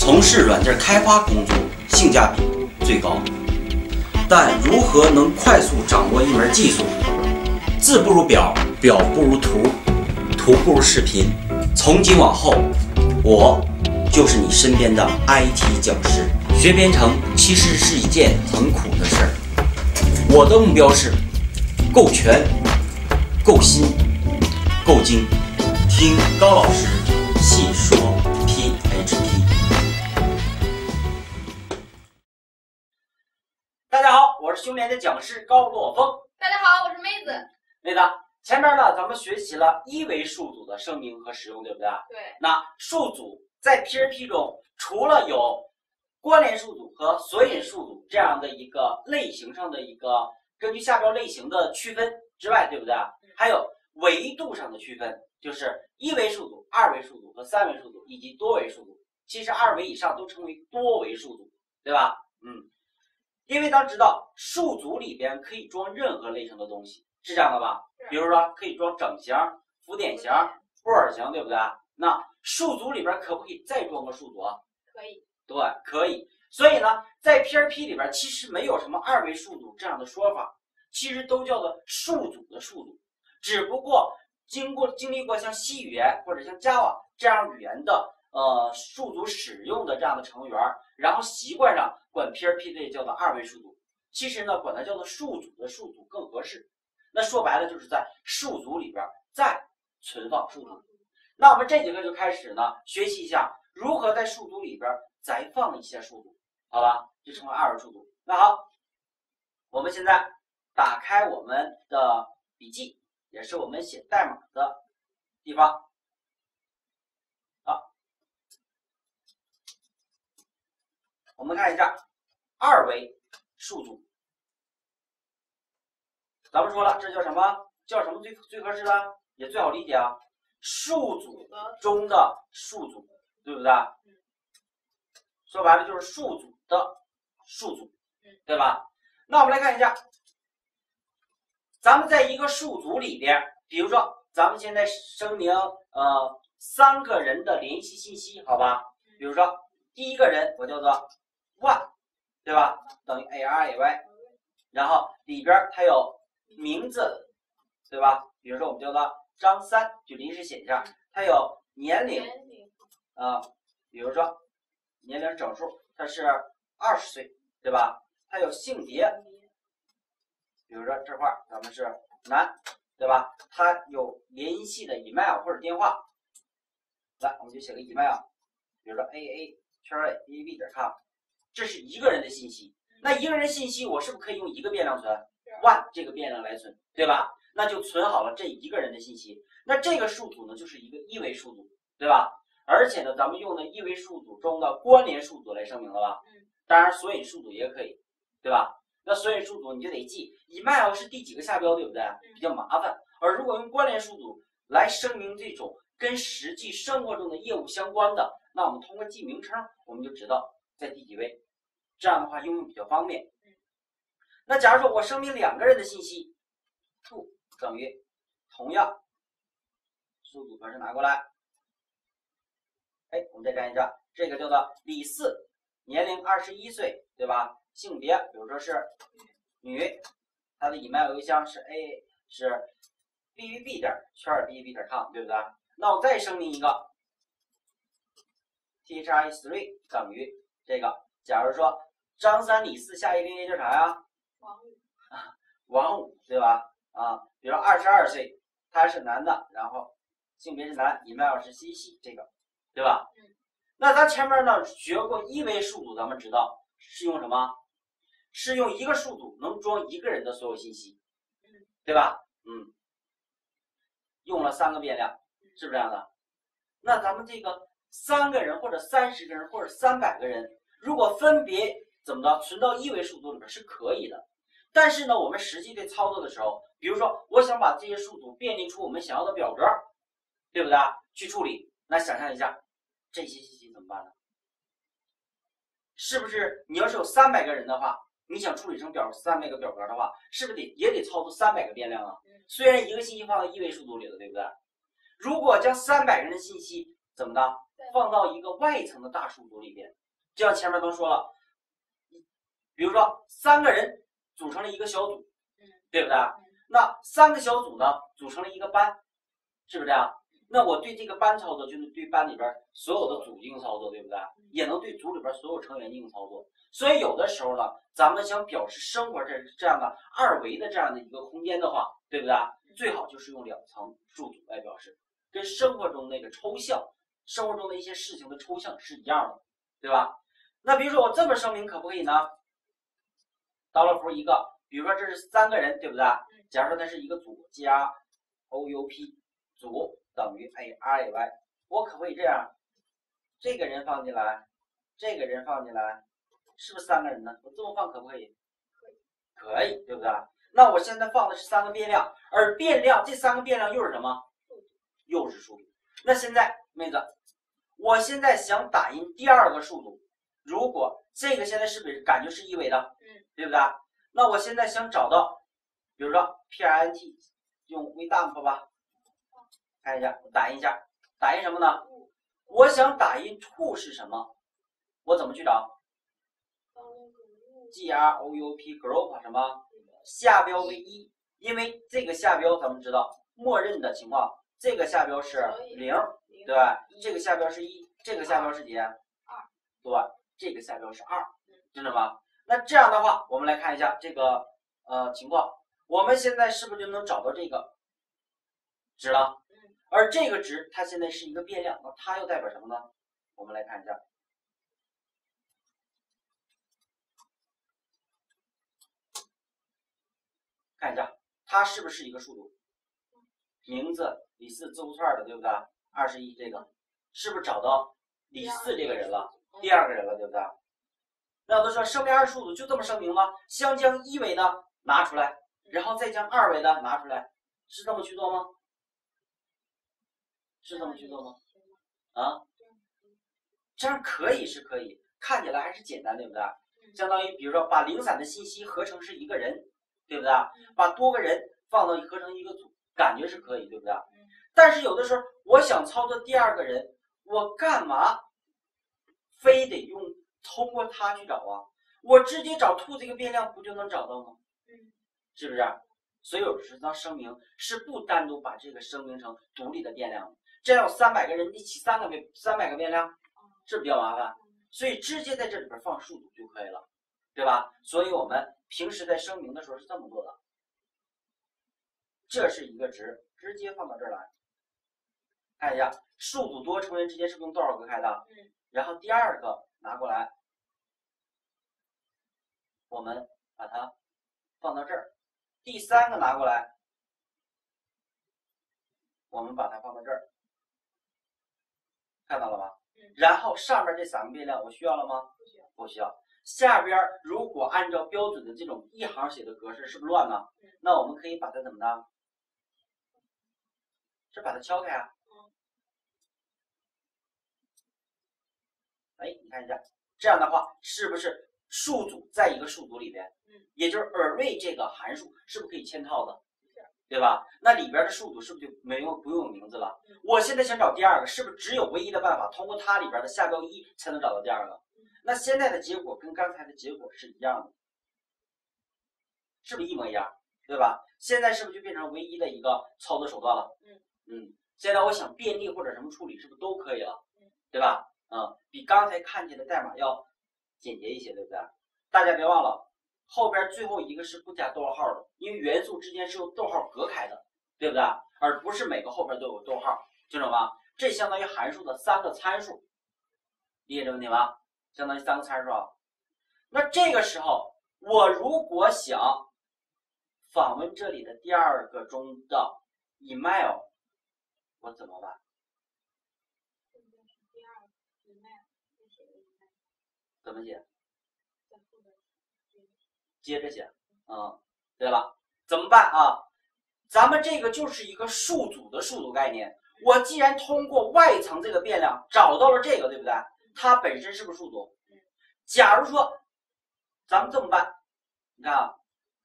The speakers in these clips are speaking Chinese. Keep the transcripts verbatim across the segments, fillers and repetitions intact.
从事软件开发工作性价比最高。但如何能快速掌握一门技术？字不如表，表不如图，图不如视频。从今往后，我就是你身边的 I T 讲师。学编程其实是一件很苦的事儿。我的目标是够全、够新、够精。听高老师细说 P H P。大家好，我是兄联的讲师高洛峰。 大家好，我是妹子。 妹子，前面呢咱们学习了一维数组的声明和使用，对不对？ 对。 那数组在 P H P 中，除了有关联数组和索引数组这样的一个类型上的一个根据下标类型的区分之外，对不对？还有维度上的区分，就是一维数组、二维数组和三维数组以及多维数组。其实二维以上都称为多维数组，对吧？嗯，因为咱知道数组里边可以装任何类型的东西，是这样的吧？比如说可以装整型、浮点型、波尔型，对不对？那数组里边可不可以再装个数组啊？ 可以。 对，可以。所以呢，在 P H P 里边其实没有什么二维数组这样的说法，其实都叫做数组的数组，只不过经过经历过像 C 语言或者像 Java 这样语言的呃数组使用的这样的成员，然后习惯上管 P H P 这叫做二维数组，其实呢管它叫做数组的数组更合适。那说白了就是在数组里边再存放数组。那我们这节课就开始呢学习一下如何在数组里边再放一些数组，好吧？就成为二维数组。那好，我们现在打开我们的笔记，也是我们写代码的地方。好，我们看一下二维数组。咱们说了，这叫什么？叫什么最最合适的？也最好理解啊。数组中的数组，对不对？说白了就是数组的数组，对吧？那我们来看一下，咱们在一个数组里边，比如说咱们现在声明呃三个人的联系信息，好吧？比如说第一个人我叫做 one， 对吧？等于 A R A Y， 然后里边它有名字，对吧？比如说我们叫做张三，就临时写一下，它有年龄，啊、呃，比如说年龄整数，它是二十岁，对吧？它有性别，比如说这块咱们是男，对吧？它有联系的 email 或者电话，来我们就写个 email， 比如说 a a 圈 a b b 点 com， 这是一个人的信息。那一个人信息我是不是可以用一个变量存 one 这个变量来存，对吧？那就存好了这一个人的信息。那这个数组呢就是一个一维数组，对吧？而且呢咱们用的一维数组中的关联数组来声明了吧？当然索引数组也可以，对吧？那索引数组你就得记 email 是第几个下标，对不对？比较麻烦。而如果用关联数组来声明这种跟实际生活中的业务相关的，那我们通过记名称我们就知道在第几位，这样的话应用比较方便。那假如说我声明两个人的信息 two 等于同样数组格式拿过来，哎，我们再看一下，这个叫做李四，年龄二十一岁，对吧？性别比如说是女，她的 email 邮箱是 a 是 b b b 点圈 b b b 点 com， 对不对？那我再声明一个 t h i three 等于这个，假如说张三李四下一个月叫啥呀？ 王五啊，王五，对吧？啊，比如说二十二岁，他是男的，然后性别是男 ，email 是西西，这个，对吧？ 嗯。 那咱前面呢学过一维数组，咱们知道是用什么？是用一个数组能装一个人的所有信息，对吧？嗯。用了三个变量，是不是这样的？那咱们这个三个人或者三十个人或者三百个人，如果分别怎么着存到一维数组里面是可以的，但是呢，我们实际在操作的时候，比如说我想把这些数组变离出我们想要的表格，对不对？去处理，那想象一下，这些信息怎么办呢？是不是你要是有三百个人的话，你想处理成表三百个表格的话，是不是得也得操作三百个变量啊？虽然一个信息放在一维数组里了，对不对？如果将三百个人的信息怎么的？放到一个外层的大数组里边。就像前面都说了，比如说三个人组成了一个小组，对不对？那三个小组呢组成了一个班，是不是这样？那我对这个班操作，就是对班里边所有的组进行操作，对不对？也能对组里边所有成员进行操作。所以有的时候呢，咱们想表示生活这这样的二维的这样的一个空间的话，对不对？最好就是用两层数组来表示，跟生活中那个抽象，生活中的一些事情的抽象是一样的，对吧？那比如说我这么声明可不可以呢？导了符一个，比如说这是三个人，对不对？假如说它是一个组，加 O U P 组等于 A R A Y， 我可不可以这样？这个人放进来，这个人放进来，是不是三个人呢？我这么放可不可以？可以，对不对？那我现在放的是三个变量，而变量这三个变量又是什么？又是数组。那现在妹子，我现在想打印第二个数组，如果这个现在是不是感觉是一维的？嗯，对不对？那我现在想找到，比如说 print 用 vdump 吧，看一下，打印一下，打印什么呢？我想打印 to 是什么？我怎么去找 ？group group 什么？下标为一，因为这个下标咱们知道，默认的情况，这个下标是零，对吧？这个下标是一，这个下标是几？二，对吧？这个下标是二，知道吗？那这样的话，我们来看一下这个呃情况，我们现在是不是就能找到这个值了？而这个值它现在是一个变量，那它又代表什么呢？我们来看一下。看一下，它是不是一个数组？名字李四字符串的，对不对？二十一这个是不是找到李四这个人了？第二个人了，对不对？那我都说声明二数组就这么声明吗？先将一维的拿出来，然后再将二维的拿出来，是这么去做吗？是这么去做吗？啊，这样可以是可以，看起来还是简单，对不对？相当于比如说把零散的信息合成是一个人。对不对？把多个人放到合成一个组，感觉是可以，对不对？但是有的时候我想操作第二个人，我干嘛非得用通过它去找啊？我直接找 to 这个变量不就能找到吗？是不是？所以有时当声明是不单独把这个声明成独立的变量的，这样有三百个人一起三个变三百个变量，是比较麻烦，所以直接在这里边放数组就可以了，对吧？所以我们平时在声明的时候是这么做的，这是一个值，直接放到这儿来。看一下数组多成员之间是不是用逗号隔开的？嗯。然后第二个拿过来，我们把它放到这儿。第三个拿过来，我们把它放到这儿，看到了吗？嗯。然后上边这三个变量我需要了吗？不需要。不需要。下边如果按照标准的这种一行写的格式，是不是乱呢？那我们可以把它怎么的？是把它敲开啊。哎，你看一下，这样的话是不是数组在一个数组里边？也就是 array 这个函数是不是可以嵌套的？对吧？那里边的数组是不是就没有不用有名字了？我现在想找第二个，是不是只有唯一的办法，通过它里边的下标一才能找到第二个？那现在的结果跟刚才的结果是一样的，是不是一模一样？对吧？现在是不是就变成唯一的一个操作手段了？嗯嗯。现在我想便利或者什么处理，是不是都可以了？对吧？嗯，比刚才看见的代码要简洁一些，对不对？大家别忘了，后边最后一个是不加逗号的，因为元素之间是用逗号隔开的，对不对？而不是每个后边都有逗号，清楚吗？这相当于函数的三个参数，理解这问题吗？相当于三个参数啊。那这个时候，我如果想访问这里的第二个中的 email， 我怎么办？怎么写？接着写。嗯，对了，怎么办啊？咱们这个就是一个数组的数组概念。我既然通过外层这个变量找到了这个，对不对？它本身是不是数组？假如说咱们这么办，你看啊，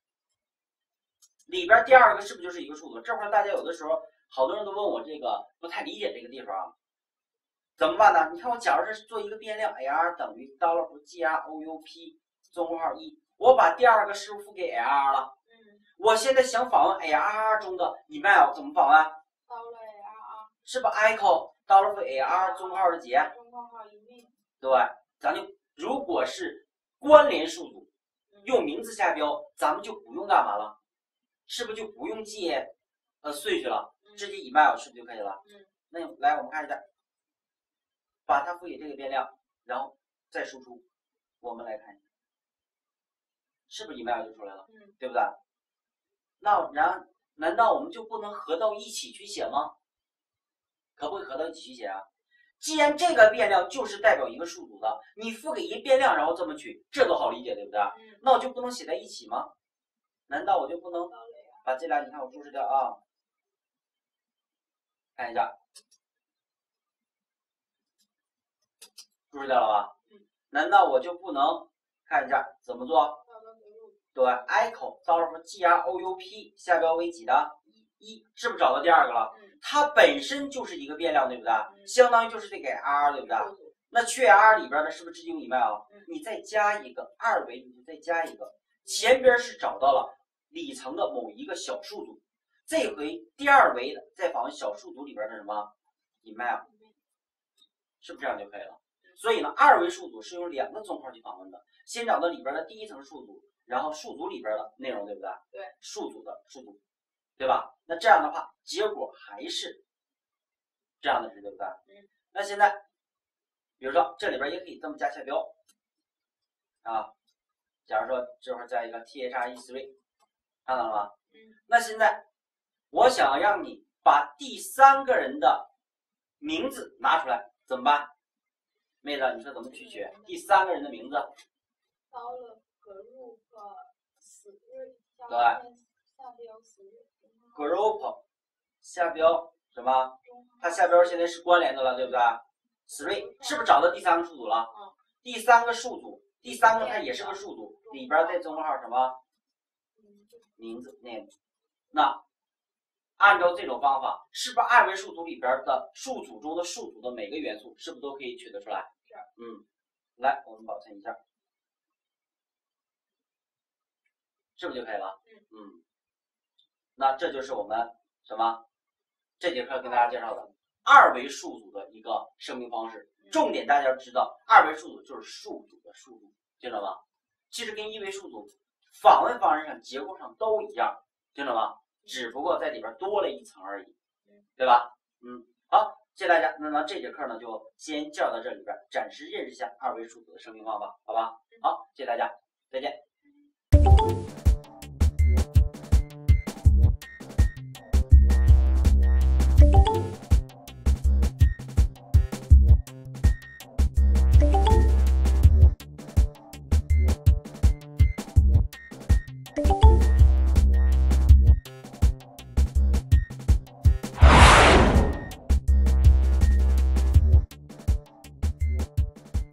里边第二个是不是就是一个数组？这会儿大家有的时候好多人都问我这个不太理解这个地方啊。 怎么办呢？你看我假如这是做一个变量 ，L 等于 $GROUP 中括号一，我把第二个输入给 L 了。 嗯。 我现在想访问 L 中的 email 怎么访问？ 到了 L。 是不 echo $for L 中括号的几？ 中括号一命。 对，咱就如果是关联数组，用名字下标，咱们就不用干嘛了？是不是就不用记呃顺序了？直接 email 是不是就可以了？ 嗯。 那来我们看一下。把它赋予这个变量，然后再输出，我们来看一下，是不是 email 就出来了？ 嗯， 对不对？那然难道我们就不能合到一起去写吗？可不可以合到一起去写啊？既然这个变量就是代表一个数组的，你赋给一个变量，然后这么取，这多好理解，对不对？ 嗯， 那我就不能写在一起吗？难道我就不能把这俩你看我注释掉啊？看一下。注释掉了吧？ 嗯。 难道我就不能看一下怎么做？对 ，echo $GROUP 下标为几的？一，是不是找到第二个了？ 嗯。 它本身就是一个变量，对不对？ 嗯。 相当于就是这个 R， 对不对？那去 R 里边呢，是不是直接用 email？ 嗯。你再加一个二维，你就再加一个，前边是找到了里层的某一个小数组，这回第二维的再访问小数组里边的什么 email， 是不是这样就可以了？所以呢，二维数组是用两个综号去访问的，先找到里边的第一层数组，然后数组里边的内容，对不对？ 对。 数组的数组，对吧？那这样的话，结果还是这样的值，对不对？ 嗯。 那现在，比如说这里边也可以这么加下标啊，假如说这会儿加一个 T H R E three， 看到了吗？ 嗯。 那现在我想让你把第三个人的名字拿出来，怎么办？妹子，你说怎么去取第三个人的名字？ 到了 group 十日， 对， 下标十日。 group 下标什么？它下标现在是关联的了，对不对 ？three 是不是找到第三个数组了？ 嗯。 第三个数组，第三个它也是个数组，里边带中括号什么？名字 name。那按照这种方法，是不是二维数组里边的数组中的数组的每个元素，是不是都可以取得出来？ 是。 嗯，来，我们保存一下，是不是就可以了？ 嗯。 嗯。那这就是我们什么这节课跟大家介绍的二维数组的一个声明方式。重点大家要知道，二维数组就是数组的数组，听着吗？其实跟一维数组访问方式上、结构上都一样，听着吗？只不过在里边多了一层而已，对吧？嗯，好，谢谢大家。那么这节课呢，就先教到这里边，暂时认识一下二维数组的声明方法，好吧？好，谢谢大家，再见。